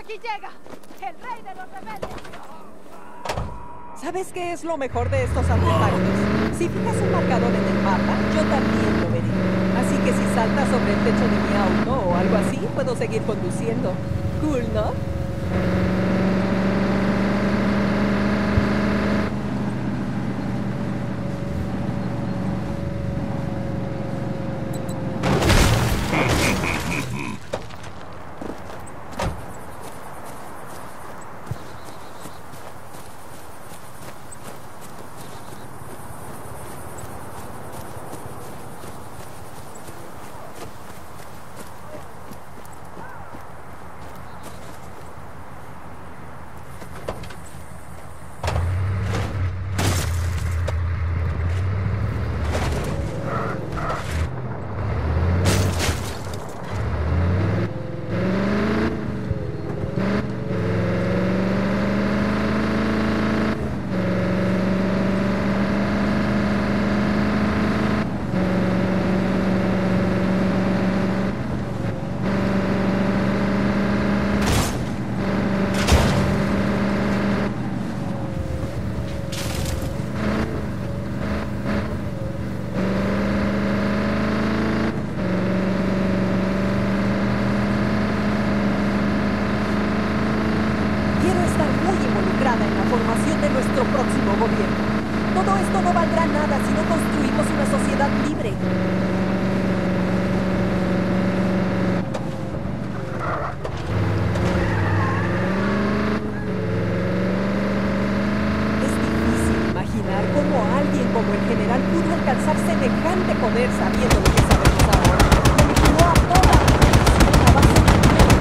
¡Aquí llega! ¡El rey de los rebeldes! ¿Sabes qué es lo mejor de estos artefactos? Si fijas un marcador en el mapa, yo también lo veré. Así que si saltas sobre el techo de mi auto o algo así, puedo seguir conduciendo. Cool, ¿no? De nuestro próximo gobierno. Todo esto no valdrá nada si no construimos una sociedad libre. Es difícil imaginar cómo alguien como el general pudo alcanzar semejante poder sabiendo lo que sabemos ahora. Manipuló a toda la población a base de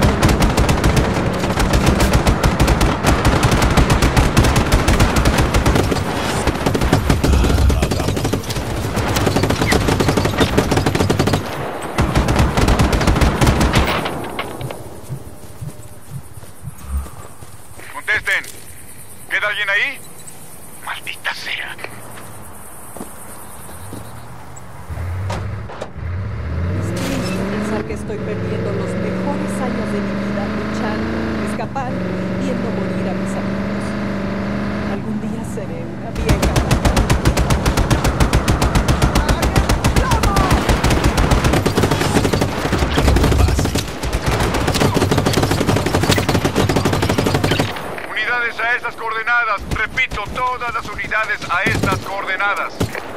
¿Queda alguien ahí? Maldita sea. Es triste pensar que estoy perdiendo los mejores años de mi vida luchando, escapando, viendo morir a mis amigos. Algún día seré una vieja. A estas coordenadas. Repito, todas las unidades a estas coordenadas.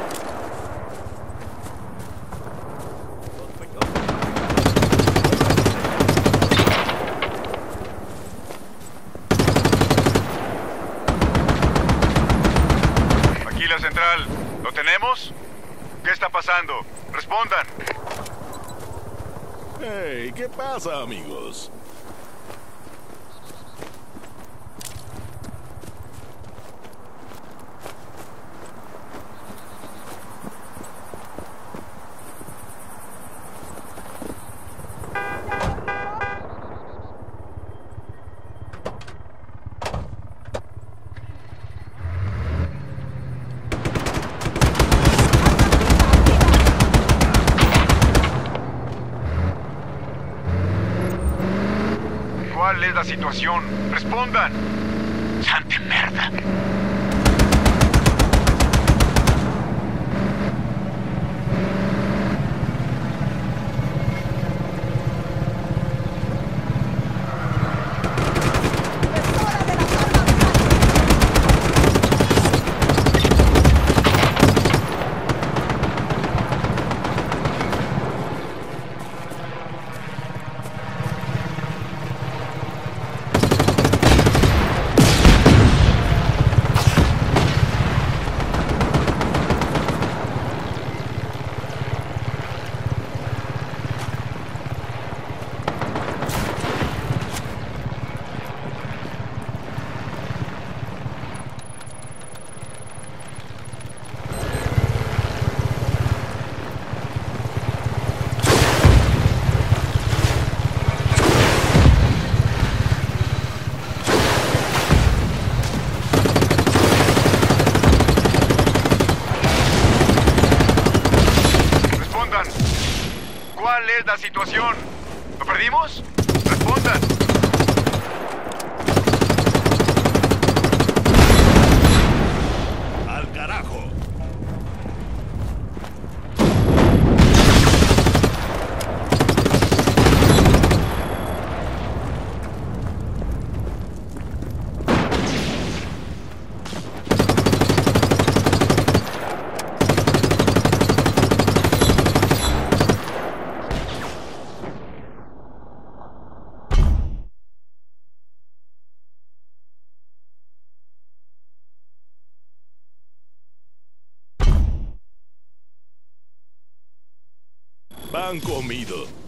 Aquí la central. ¿Lo tenemos? ¿Qué está pasando? Respondan. Hey, ¿qué pasa, amigos? ¿Cuál es la situación? ¡Respondan! ¡Santa merda! ¿Cuál es la situación? ¿Lo perdimos? Respondan. han comido.